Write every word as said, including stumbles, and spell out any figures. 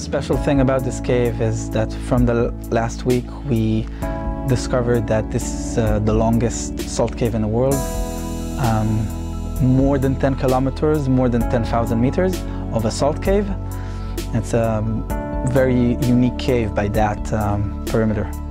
special thing about this cave is that from the last week we discovered that this is uh, the longest salt cave in the world. Um, more than ten kilometers, more than ten thousand meters of a salt cave. It's a very unique cave by that um, perimeter.